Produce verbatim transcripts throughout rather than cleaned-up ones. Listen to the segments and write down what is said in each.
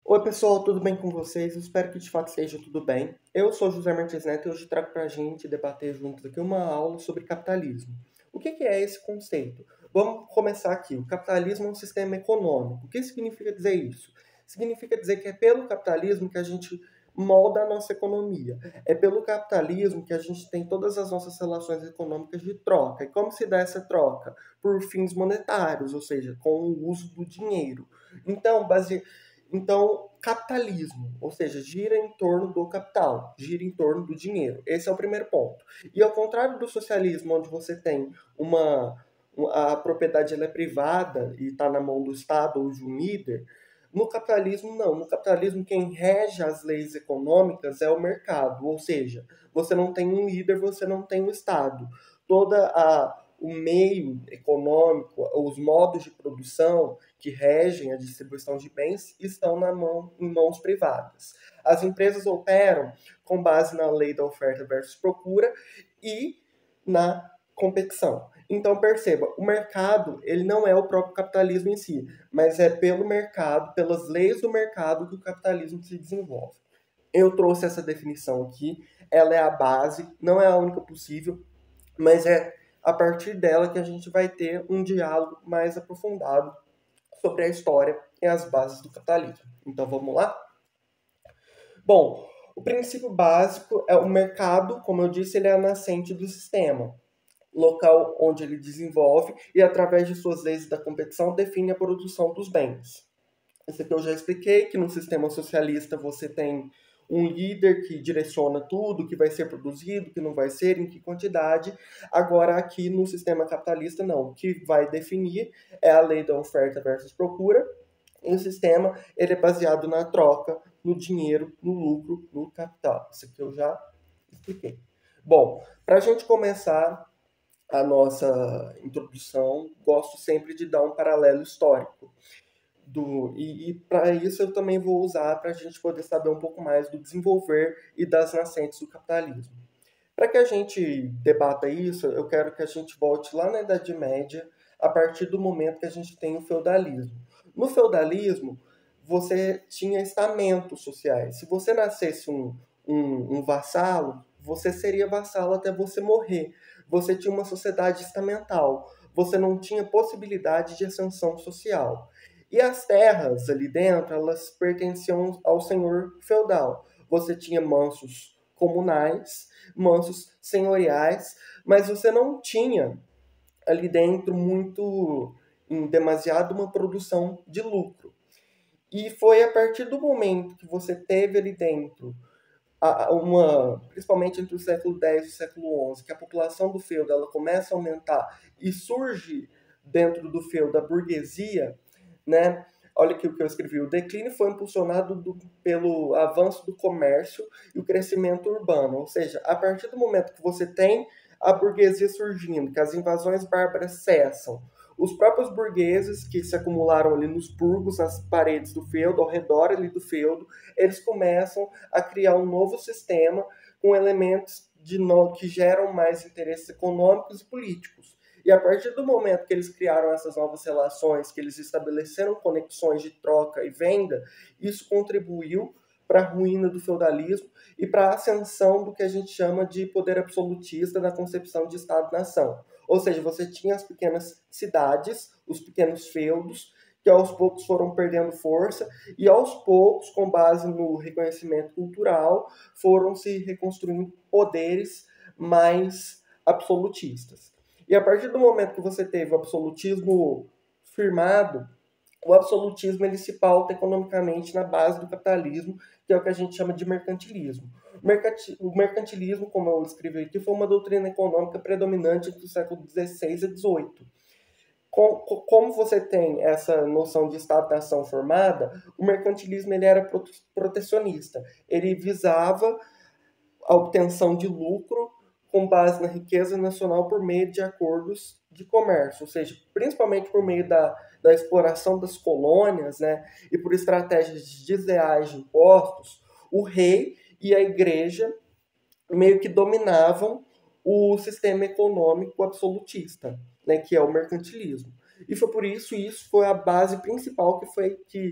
Oi pessoal, tudo bem com vocês? Eu espero que de fato seja tudo bem. Eu sou José Martins Neto e hoje trago para a gente debater juntos aqui uma aula sobre capitalismo. O que que é esse conceito? Vamos começar aqui. O capitalismo é um sistema econômico. O que significa dizer isso? Significa dizer que é pelo capitalismo que a gente molda a nossa economia. É pelo capitalismo que a gente tem todas as nossas relações econômicas de troca. E como se dá essa troca? Por fins monetários, ou seja, com o uso do dinheiro. Então, base então, capitalismo, ou seja, gira em torno do capital, gira em torno do dinheiro. Esse é o primeiro ponto. E ao contrário do socialismo, onde você tem uma a propriedade ela é privada e está na mão do Estado ou de um líder, no capitalismo não. No capitalismo quem rege as leis econômicas é o mercado, ou seja, você não tem um líder, você não tem um Estado. Toda a o meio econômico, os modos de produção que regem a distribuição de bens estão na mão, em mãos privadas. As empresas operam com base na lei da oferta versus procura e na competição. Então perceba, o mercado ele não é o próprio capitalismo em si, mas é pelo mercado, pelas leis do mercado que o capitalismo se desenvolve. Eu trouxe essa definição aqui, ela é a base, não é a única possível, mas é a partir dela que a gente vai ter um diálogo mais aprofundado sobre a história e as bases do capitalismo. Então vamos lá? Bom, o princípio básico é o mercado, como eu disse, ele é a nascente do sistema, local onde ele desenvolve e através de suas leis da competição define a produção dos bens. Isso aqui eu já expliquei, que no sistema socialista você tem um líder que direciona tudo, que vai ser produzido, que não vai ser, em que quantidade. Agora, aqui no sistema capitalista, não. O que vai definir é a lei da oferta versus procura. E o sistema ele é baseado na troca, no dinheiro, no lucro, no capital. Isso aqui eu já expliquei. Bom, para a gente começar a nossa introdução, gosto sempre de dar um paralelo histórico. Do, e, e para isso eu também vou usar para a gente poder saber um pouco mais do desenvolver e das nascentes do capitalismo. Para que a gente debata isso, eu quero que a gente volte lá na Idade Média, a partir do momento que a gente tem o feudalismo. No feudalismo, você tinha estamentos sociais. Se você nascesse um, um, um vassalo, você seria vassalo até você morrer. Você tinha uma sociedade estamental. Você não tinha possibilidade de ascensão social. E as terras ali dentro, elas pertenciam ao senhor feudal. Você tinha mansos comunais, mansos senhoriais, mas você não tinha ali dentro muito, em demasiado, uma produção de lucro. E foi a partir do momento que você teve ali dentro uma, principalmente entre o século dez e o século onze, que a população do feudo ela começa a aumentar e surge dentro do feudo a burguesia, né? Olha aqui o que eu escrevi. O declínio foi impulsionado do, pelo avanço do comércio e o crescimento urbano. Ou seja, a partir do momento que você tem a burguesia surgindo, que as invasões bárbaras cessam, os próprios burgueses que se acumularam ali nos burgos, nas paredes do feudo, ao redor ali do feudo, eles começam a criar um novo sistema com elementos de no, que geram mais interesses econômicos e políticos. E a partir do momento que eles criaram essas novas relações, que eles estabeleceram conexões de troca e venda, isso contribuiu para a ruína do feudalismo e para a ascensão do que a gente chama de poder absolutista na concepção de Estado-nação. Ou seja, você tinha as pequenas cidades, os pequenos feudos, que aos poucos foram perdendo força e aos poucos, com base no reconhecimento cultural, foram se reconstruindo poderes mais absolutistas. E a partir do momento que você teve o absolutismo firmado, o absolutismo ele se pauta economicamente na base do capitalismo, que é o que a gente chama de mercantilismo. O mercantilismo, como eu escrevi aqui, foi uma doutrina econômica predominante entre o século dezesseis e dezoito. Como você tem essa noção de Estado-nação formada, o mercantilismo ele era protecionista. Ele visava a obtenção de lucro com base na riqueza nacional por meio de acordos de comércio, ou seja, principalmente por meio da, da exploração das colônias, né, e por estratégias desleais de impostos, o rei e a igreja meio que dominavam o sistema econômico absolutista, né, que é o mercantilismo. E foi por isso, isso foi a base principal que foi que,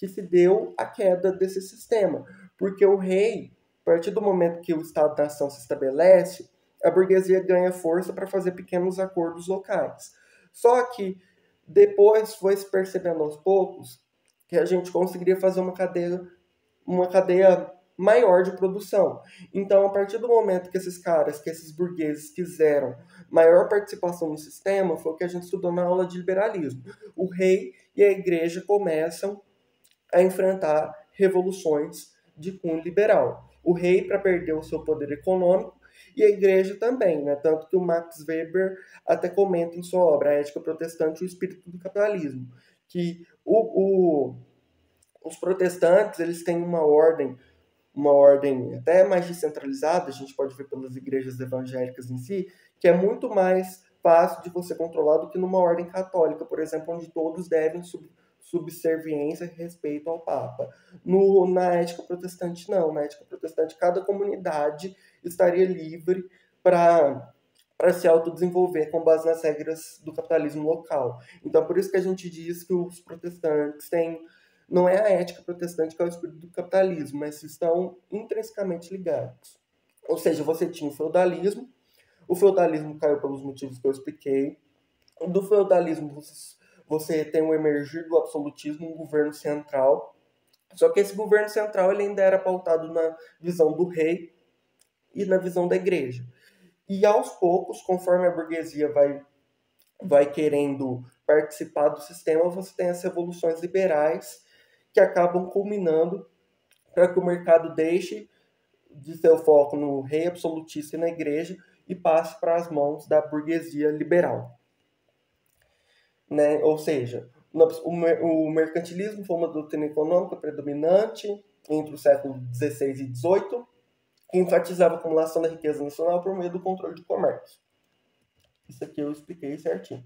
que se deu a queda desse sistema, porque o rei, a partir do momento que o Estado-nação se estabelece, a burguesia ganha força para fazer pequenos acordos locais. Só que depois foi se percebendo aos poucos que a gente conseguiria fazer uma cadeia, uma cadeia maior de produção. Então, a partir do momento que esses caras, que esses burgueses quiseram maior participação no sistema, foi o que a gente estudou na aula de liberalismo. O rei e a igreja começam a enfrentar revoluções de cunho liberal. O rei para perder o seu poder econômico e a igreja também, né? Tanto que o Max Weber até comenta em sua obra A Ética Protestante e o Espírito do Capitalismo, que o, o, os protestantes eles têm uma ordem uma ordem até mais descentralizada, a gente pode ver pelas igrejas evangélicas em si, que é muito mais fácil de você controlar do que numa ordem católica, por exemplo, onde todos devem sub subserviência e respeito ao Papa. No, na ética protestante, não. Na ética protestante, cada comunidade estaria livre para para se autodesenvolver com base nas regras do capitalismo local. Então, por isso que a gente diz que os protestantes têm não é a ética protestante que é o espírito do capitalismo, mas estão intrinsecamente ligados. Ou seja, você tinha o feudalismo, o feudalismo caiu pelos motivos que eu expliquei. Do feudalismo você, você tem o emergir do absolutismo, um governo central. Só que esse governo central ele ainda era pautado na visão do rei e na visão da igreja. E aos poucos, conforme a burguesia vai, vai querendo participar do sistema, você tem as revoluções liberais que acabam culminando para que o mercado deixe de seu foco no rei absolutista e na igreja e passe para as mãos da burguesia liberal. Né? Ou seja, o mercantilismo foi uma doutrina econômica predominante entre o século dezesseis e dezoito, que enfatizava a acumulação da riqueza nacional por meio do controle de comércio. Isso aqui eu expliquei certinho.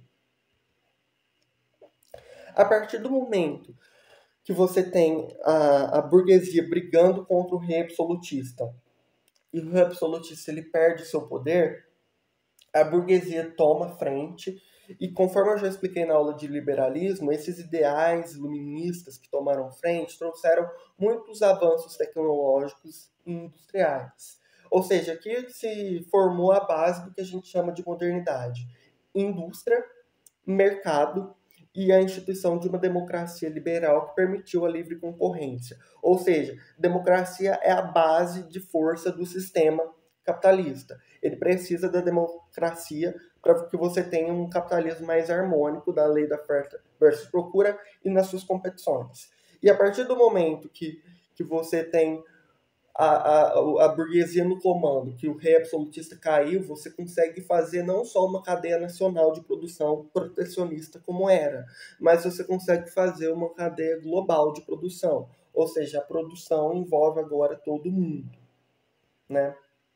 A partir do momento que você tem a, a burguesia brigando contra o rei absolutista, e o rei absolutista ele perde seu poder, a burguesia toma frente, e conforme eu já expliquei na aula de liberalismo, esses ideais iluministas que tomaram frente trouxeram muitos avanços tecnológicos e industriais. Ou seja, aqui se formou a base do que a gente chama de modernidade. Indústria, mercado e a instituição de uma democracia liberal que permitiu a livre concorrência. Ou seja, democracia é a base de força do sistema capitalista. Ele precisa da democracia para que você tenha um capitalismo mais harmônico da lei da oferta versus procura e nas suas competições. E a partir do momento que, que você tem a, a, a burguesia no comando, que o rei absolutista caiu, você consegue fazer não só uma cadeia nacional de produção protecionista como era, mas você consegue fazer uma cadeia global de produção. Ou seja, a produção envolve agora todo mundo, né?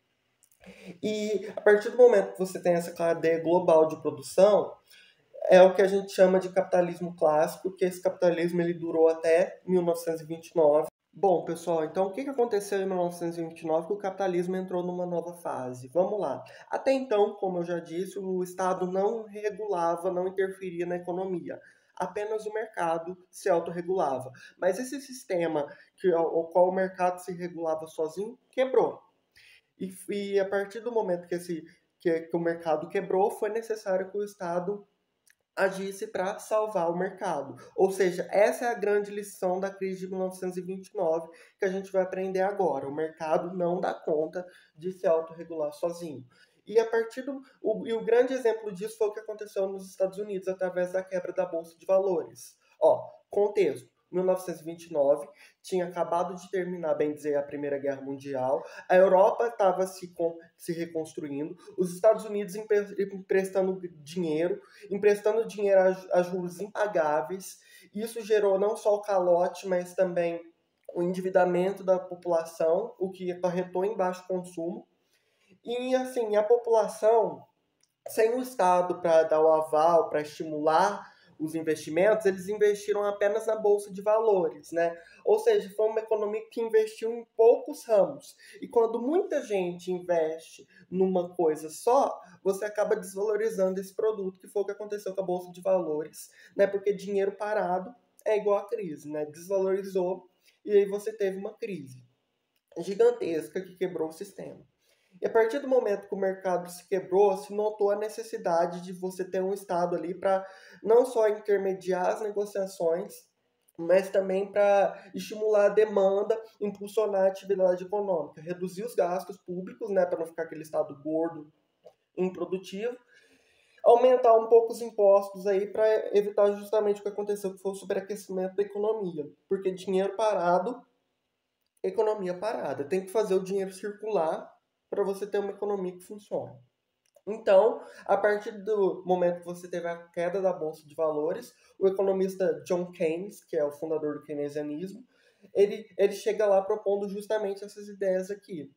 E a partir do momento que você tem essa cadeia global de produção, é o que a gente chama de capitalismo clássico, que esse capitalismo ele durou até mil novecentos e vinte e nove. Bom, pessoal, então o que aconteceu em mil novecentos e vinte e nove que o capitalismo entrou numa nova fase? Vamos lá. Até então, como eu já disse, o Estado não regulava, não interferia na economia. Apenas o mercado se autorregulava. Mas esse sistema que, ao qual o mercado se regulava sozinho quebrou. E, e a partir do momento que, esse, que, que o mercado quebrou, foi necessário que o Estado agisse para salvar o mercado. Ou seja, essa é a grande lição da crise de mil novecentos e vinte e nove que a gente vai aprender agora. O mercado não dá conta de se autorregular sozinho. E a partir do o, e o grande exemplo disso foi o que aconteceu nos Estados Unidos através da quebra da bolsa de valores. Ó, contexto. mil novecentos e vinte e nove, tinha acabado de terminar, bem dizer, a Primeira Guerra Mundial, a Europa estava se, se reconstruindo, os Estados Unidos emprestando dinheiro, emprestando dinheiro a, a juros impagáveis, isso gerou não só o calote, mas também o endividamento da população, o que acarretou em baixo consumo, e assim, a população, sem o Estado para dar o aval, para estimular os investimentos, eles investiram apenas na bolsa de valores, né? Ou seja, foi uma economia que investiu em poucos ramos. E quando muita gente investe numa coisa só, você acaba desvalorizando esse produto, que foi o que aconteceu com a bolsa de valores, né? Porque dinheiro parado é igual a crise, né? Desvalorizou e aí você teve uma crise gigantesca que quebrou o sistema. E a partir do momento que o mercado se quebrou, se notou a necessidade de você ter um Estado ali para não só intermediar as negociações, mas também para estimular a demanda, impulsionar a atividade econômica, reduzir os gastos públicos, né, para não ficar aquele Estado gordo, improdutivo, aumentar um pouco os impostos aí para evitar justamente o que aconteceu, que foi o superaquecimento da economia, porque dinheiro parado, economia parada. Tem que fazer o dinheiro circular para você ter uma economia que funcione. Então, a partir do momento que você teve a queda da Bolsa de Valores, o economista John Keynes, que é o fundador do keynesianismo, ele, ele chega lá propondo justamente essas ideias aqui,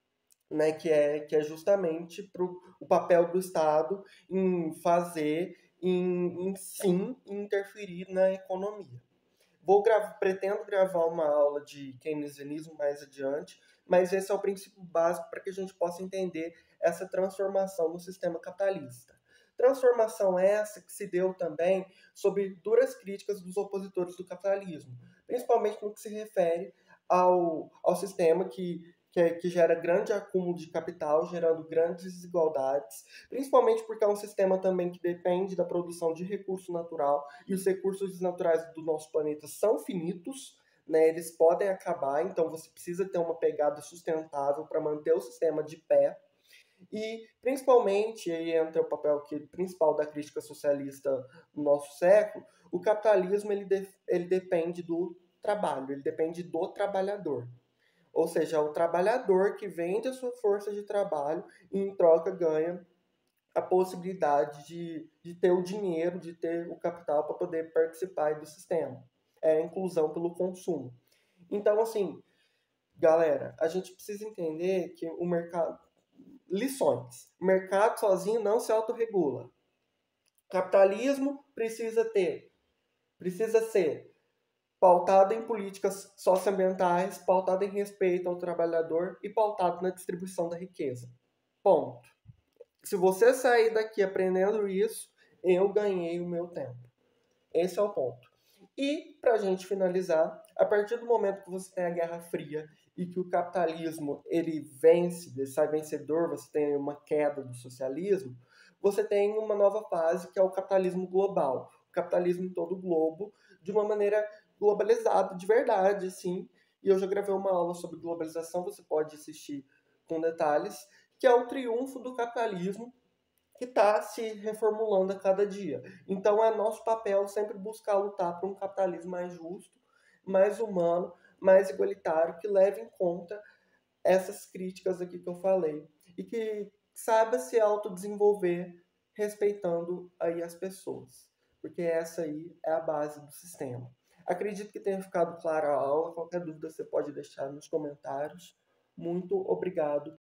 né, que, é, que é justamente pro, o papel do Estado em fazer, em, em sim, interferir na economia. Vou gravar, pretendo gravar uma aula de keynesianismo mais adiante, mas esse é o princípio básico para que a gente possa entender essa transformação no sistema capitalista. Transformação essa que se deu também sob duras críticas dos opositores do capitalismo, principalmente no que se refere ao, ao sistema que, que, é, que gera grande acúmulo de capital, gerando grandes desigualdades, principalmente porque é um sistema também que depende da produção de recurso natural, e os recursos naturais do nosso planeta são finitos, né? Eles podem acabar, então você precisa ter uma pegada sustentável para manter o sistema de pé. E, principalmente, aí entra o papel que, principal da crítica socialista no nosso século, o capitalismo ele, de, ele depende do trabalho, ele depende do trabalhador. Ou seja, é o trabalhador que vende a sua força de trabalho e, em troca, ganha a possibilidade de, de ter o dinheiro, de ter o capital para poder participar do sistema. É a inclusão pelo consumo. Então, assim, galera, a gente precisa entender que o mercado... Lições. O mercado sozinho não se autorregula. Capitalismo precisa ter, precisa ser pautado em políticas socioambientais, pautado em respeito ao trabalhador e pautado na distribuição da riqueza. Ponto. Se você sair daqui aprendendo isso, eu ganhei o meu tempo. Esse é o ponto. E, para a gente finalizar, a partir do momento que você tem a Guerra Fria e que o capitalismo ele vence, ele sai vencedor, você tem uma queda do socialismo, você tem uma nova fase que é o capitalismo global. O capitalismo em todo o globo, de uma maneira globalizada, de verdade, assim. E eu já gravei uma aula sobre globalização, você pode assistir com detalhes, que é o triunfo do capitalismo que está se reformulando a cada dia. Então é nosso papel sempre buscar lutar por um capitalismo mais justo, mais humano, mais igualitário, que leve em conta essas críticas aqui que eu falei e que saiba se autodesenvolver respeitando aí as pessoas, porque essa aí é a base do sistema. Acredito que tenha ficado clara a aula. Qualquer dúvida você pode deixar nos comentários. Muito obrigado